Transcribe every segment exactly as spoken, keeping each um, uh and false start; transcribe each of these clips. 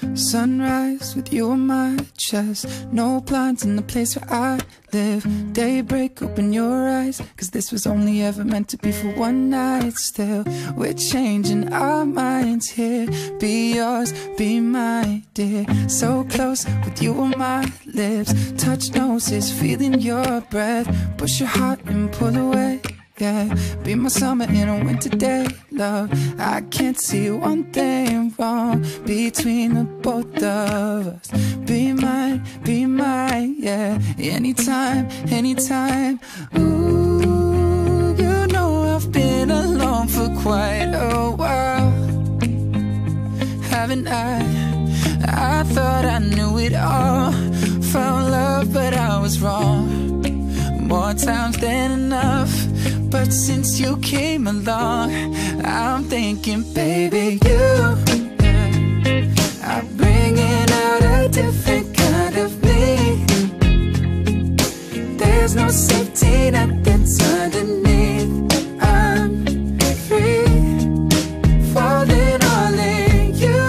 Sunrise with you on my chest. No blinds in the place where I live. Daybreak, open your eyes, cause this was only ever meant to be for one night. Still, we're changing our minds here. Be yours, be mine, dear. So close with you on my lips. Touch noses, feeling your breath. Push your heart and pull away. Yeah, be my summer in a winter day, love. I can't see one thing wrong between the both of us. Be mine, be mine, yeah. Anytime, anytime. Ooh, you know I've been alone for quite a while, haven't I? I thought I knew it all. Found love, but I was wrong. More times than enough. But since you came along, I'm thinking, baby, you, yeah, are bringing out a different kind of me. There's no safety net that's underneath. I'm free, falling all in you.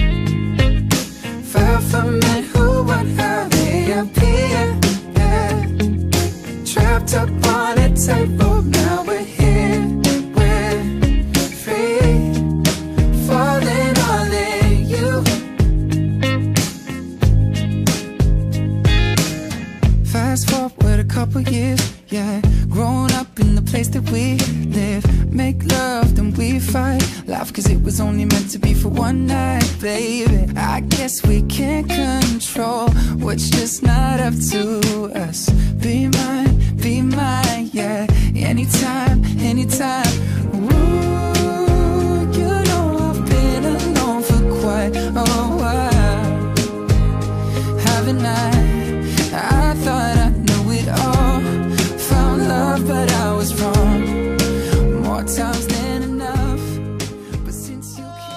Far from it, who would have me appear? Yeah, trapped up on a tightrope. Now we're here, we're free, falling all in you. Fast forward a couple years, yeah. Growing up in the place that we live. Make love, then we fight. Laugh cause it was only meant to be for one night, baby. I guess we can't control what's just not up to us. Be mine, be mine, yeah. Anytime, anytime. Ooh, you know I've been alone for quite a while, haven't I? I thought I knew it all. Found love, but I was wrong. More times than enough. But since you came...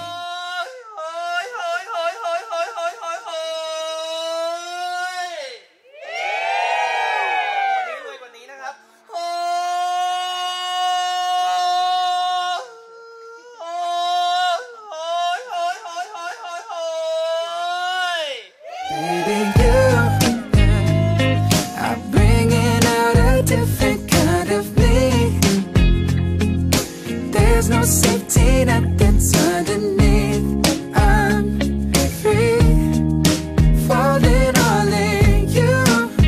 Baby, you, yeah, are bringing out a different kind of me. There's no safety net that's underneath. I'm free, falling all in you.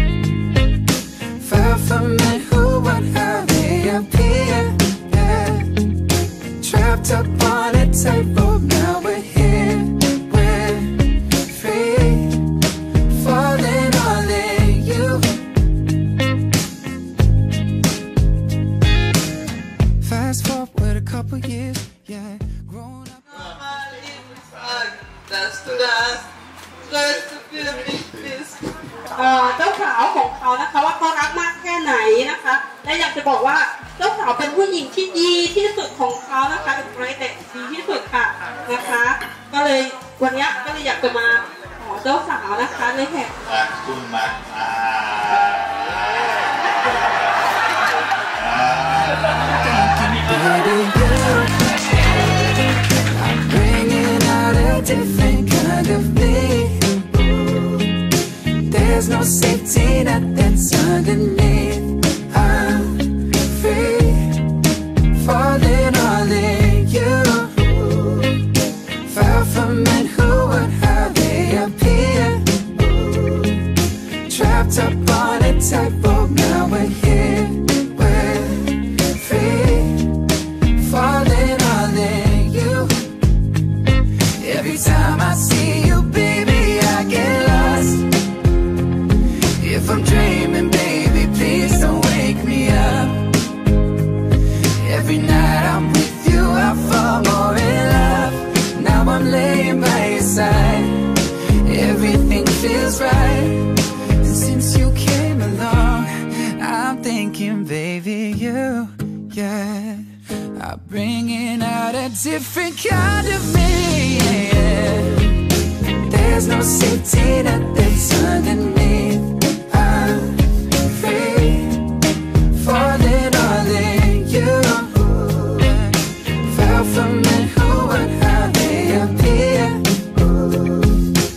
Far from it, who would have me appear? Yeah, trapped up on a tightrope. Now we're here, we're free, falling all in you. Fast forward a couple years, yeah. Grown up. That's to dance. Let's feel this. เจ้าสาวของเขานะคะว่าเขารักมากแค่ไหนนะคะและอยากจะบอกว่าเจ้าสาวเป็นผู้หญิงที่ดีที่สุดของเขานะคะเป็นไรเด็กดีที่สุดค่ะนะคะก็เลยวันนี้ก็เลยอยากจะมาขอเจ้าสาวนะคะเลยแหกคุณมาอ่า Baby, you, I'm bringing out a different kind of me. There's no safety net that's underneath. I'm free, falling all in you. Far from it, who would have me appear? Trapped up on a tightrope. Now we're here, we're free, falling all in you. Every time I see you, baby, I get lost. If I'm dreaming, baby, please don't wake me up. Every night I'm with you, I fall more in love. Now I'm laying by your side. Everything feels right. Since you came along, I'm thinking, baby, you, yeah, are bringing out a different kind of me, yeah. There's no safety net that's underneath. I'm free, falling all in you. Far from it, who would have me appear?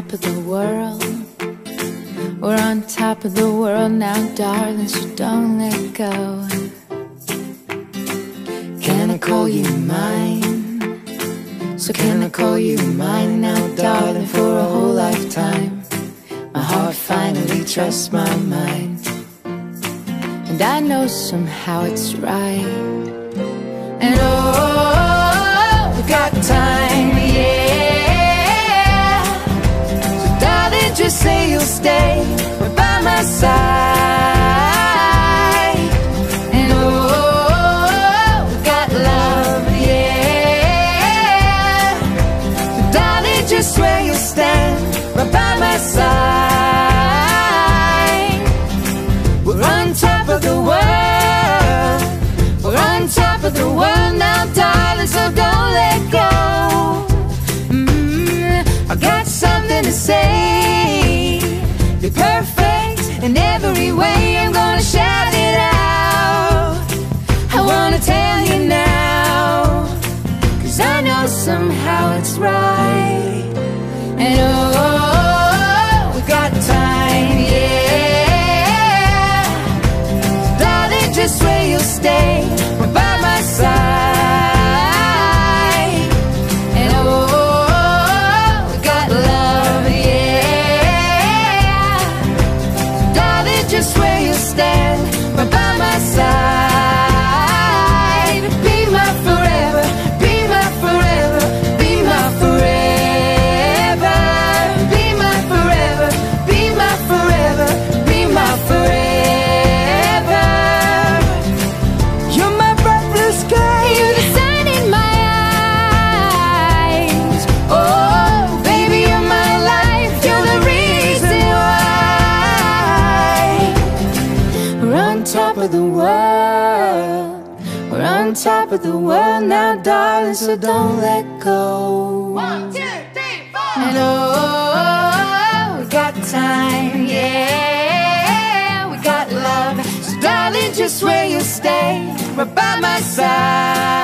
top of the world. We're on top of the world now, darling, so don't let go. Can I call you mine? So can I call you mine now, darling, for a whole lifetime? My heart finally trusts my mind, and I know somehow it's right. And oh, we got time, yeah. So darling, just say you'll stay right by my side. And oh, we got love, yeah. So darling, just swear you'll stand right by my side. We're on top of the world. We're on top of the world now, darling, so don't let go. mm, I got something to say. You're perfect in every way. I'm gonna shout it out. I wanna tell you now, 'cause I know somehow it's right. And oh, we got time, yeah. Darling, just swear you'll stay right by my side. And oh, we got love, yeah. Darling, just swear you'll stand right by my side. Be my forever, be my forever, be my forever. Be my forever, be my forever, be my forever. You're my bright blue sky, you're the sun in my eyes. Oh, baby, you're my life, you're the reason why. We're on top of the world. We're on top of the world now, darling, so don't let go. One, two, three, four. And oh, we got time, yeah. We got love, so darling, just swear you'll stay right by my side.